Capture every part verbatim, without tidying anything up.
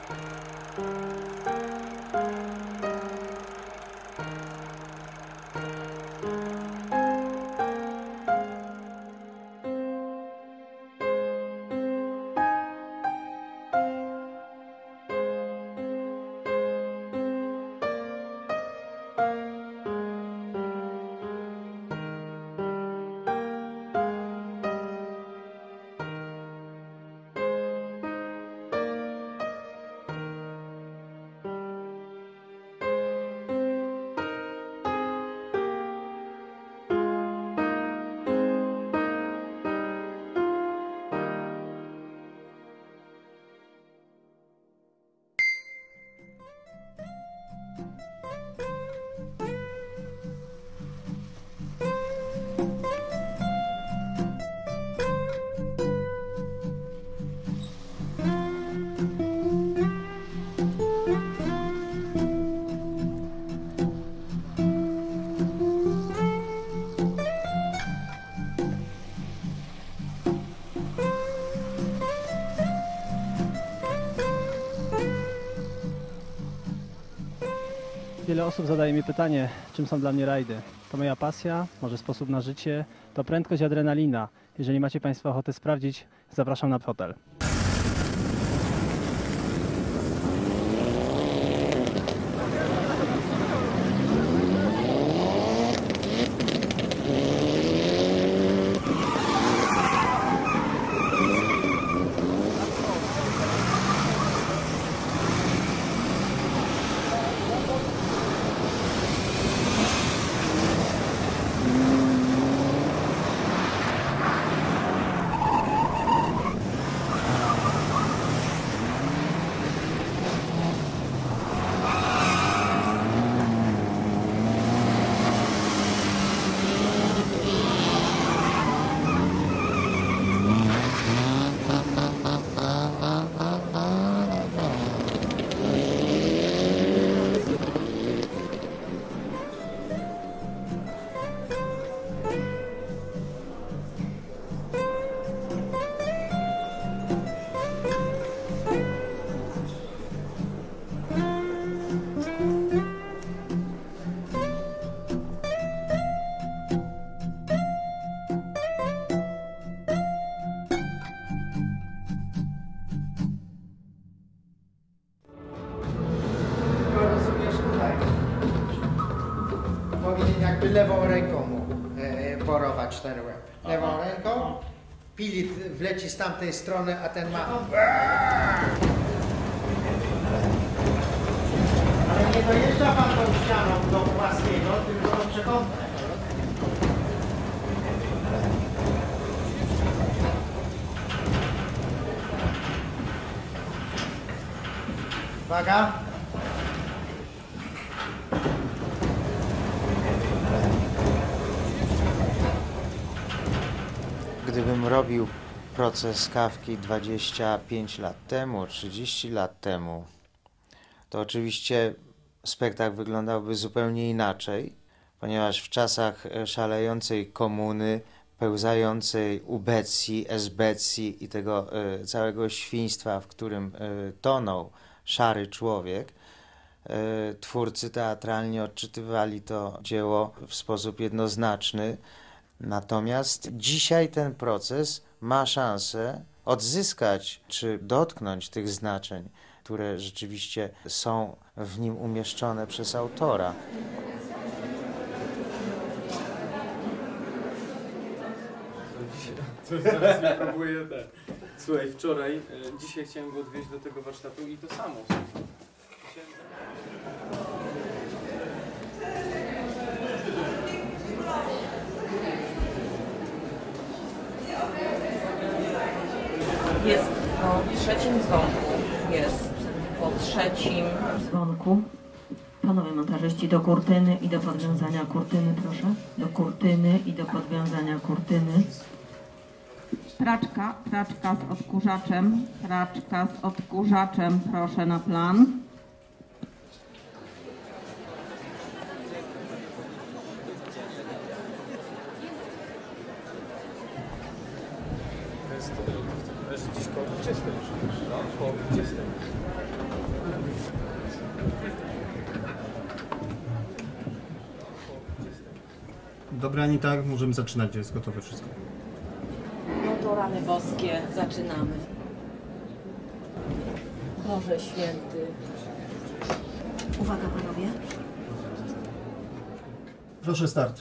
Wiele osób zadaje mi pytanie, czym są dla mnie rajdy. To moja pasja, może sposób na życie, to prędkość, adrenalina. Jeżeli macie Państwo ochotę sprawdzić, zapraszam na hotel. Powinien jakby lewą ręką mu e, porować ten łeb. Lewą ręką, pilit wleci z tamtej strony, a ten ma... Ale nie dojeżdża pan tą ścianą do płaskiego, tylko do przekątnej. Uwaga. Gdybym robił proces kawki dwadzieścia pięć lat temu, trzydzieści lat temu, to oczywiście spektakl wyglądałby zupełnie inaczej, ponieważ w czasach szalejącej komuny, pełzającej ubecji, esbecji i tego y, całego świństwa, w którym y, tonął szary człowiek, y, twórcy teatralni odczytywali to dzieło w sposób jednoznaczny. Natomiast dzisiaj ten proces ma szansę odzyskać czy dotknąć tych znaczeń, które rzeczywiście są w nim umieszczone przez autora. Coś zaraz mi próbuję ten. Słuchaj, wczoraj, e, dzisiaj chciałem go odwieźć do tego warsztatu i to samo. Jest po trzecim dzwonku, jest po trzecim dzwonku. Panowie montażyści, do kurtyny i do podwiązania kurtyny, proszę. Do kurtyny i do podwiązania kurtyny. Praczka, praczka z odkurzaczem, praczka z odkurzaczem, proszę na plan. To jest Że gdzieś koło dwudziestej. No, koło dwudziestej. Dobra, ani tak, możemy zaczynać, jest gotowe wszystko. No to rany boskie, zaczynamy. Boże święty. Uwaga panowie. Proszę start.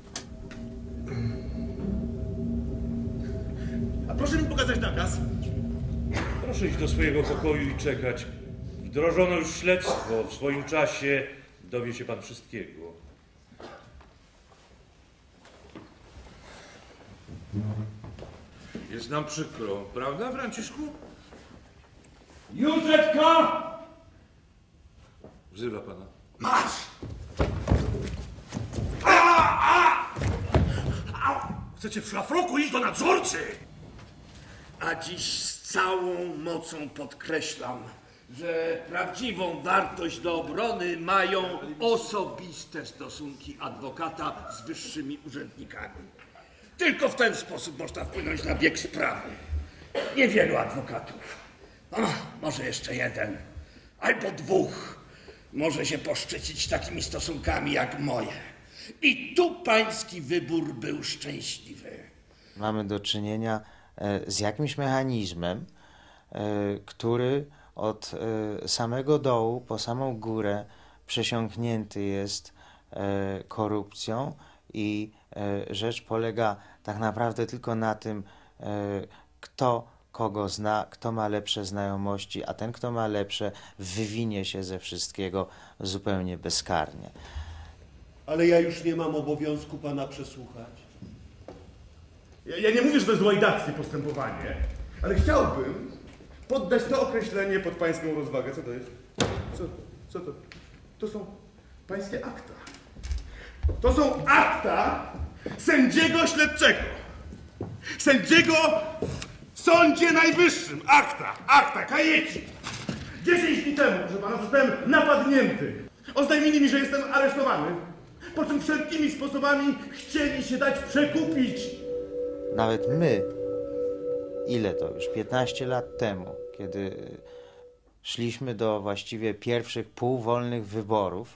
A proszę mi pokazać nakaz. Proszę iść do swojego pokoju i czekać. Wdrożono już śledztwo. W swoim czasie dowie się pan wszystkiego. Jest nam przykro, prawda, Franciszku? Józefka! Wzywa pana. Masz! Chcecie w szlafroku iść do nadzorcy? A dziś z całą mocą podkreślam, że prawdziwą wartość do obrony mają osobiste stosunki adwokata z wyższymi urzędnikami. Tylko w ten sposób można wpłynąć na bieg sprawy. Niewielu adwokatów, o, może jeszcze jeden, albo dwóch, może się poszczycić takimi stosunkami jak moje. I tu pański wybór był szczęśliwy. Mamy do czynienia e, z jakimś mechanizmem, e, który od e, samego dołu po samą górę przesiąknięty jest e, korupcją i e, rzecz polega tak naprawdę tylko na tym, e, kto kogo zna, kto ma lepsze znajomości, a ten, kto ma lepsze, wywinie się ze wszystkiego zupełnie bezkarnie. Ale ja już nie mam obowiązku pana przesłuchać. Ja, ja nie mówię, że to jest łajdaczne postępowanie, ale chciałbym poddać to określenie pod pańską rozwagę. Co to jest? Co, co to? To są pańskie akta. To są akta sędziego śledczego. Sędziego w Sądzie Najwyższym. Akta, akta, kajeci. Dziesięć dni temu, proszę pana, zostałem napadnięty. Oznajmili mi, że jestem aresztowany. Po czym wszelkimi sposobami chcieli się dać przekupić. Nawet my, ile to już, piętnaście lat temu, kiedy szliśmy do właściwie pierwszych półwolnych wyborów,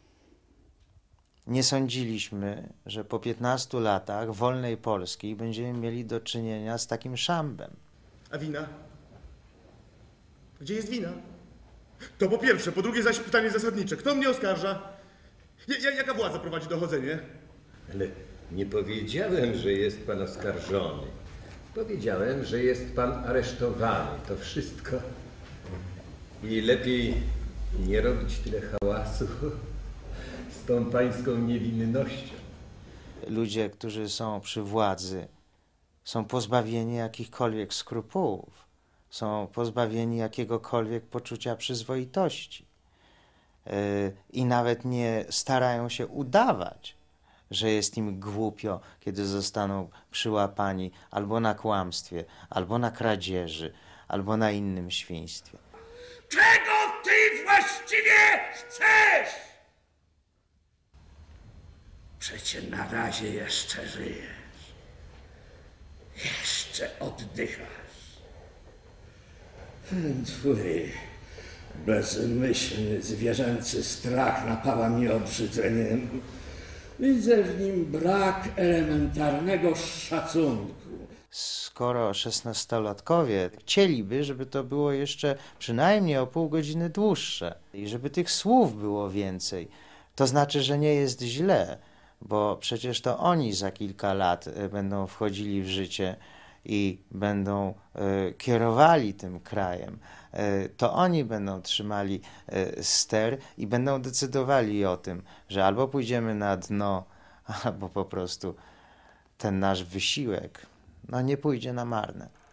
nie sądziliśmy, że po piętnastu latach wolnej Polski będziemy mieli do czynienia z takim szambem. A wina? Gdzie jest wina? To po pierwsze. Po drugie zaś pytanie zasadnicze. Kto mnie oskarża? Ja, jaka władza prowadzi dochodzenie? Ale nie powiedziałem, że jest pan oskarżony. Powiedziałem, że jest pan aresztowany. To wszystko. I lepiej nie robić tyle hałasu z tą pańską niewinnością. Ludzie, którzy są przy władzy, są pozbawieni jakichkolwiek skrupułów, są pozbawieni jakiegokolwiek poczucia przyzwoitości. I nawet nie starają się udawać, że jest im głupio, kiedy zostaną przyłapani albo na kłamstwie, albo na kradzieży, albo na innym świństwie. Czego ty właściwie chcesz? Przecie na razie jeszcze żyjesz. Jeszcze oddychasz. Twój bezmyślny, zwierzęcy strach napawa mnie obrzydzeniem. Widzę w nim brak elementarnego szacunku. Skoro szesnastolatkowie chcieliby, żeby to było jeszcze przynajmniej o pół godziny dłuższe i żeby tych słów było więcej, to znaczy, że nie jest źle, bo przecież to oni za kilka lat będą wchodzili w życie i będą y, kierowali tym krajem. Y, to oni będą trzymali y, ster i będą decydowali o tym, że albo pójdziemy na dno, albo po prostu ten nasz wysiłek no, nie pójdzie na marne.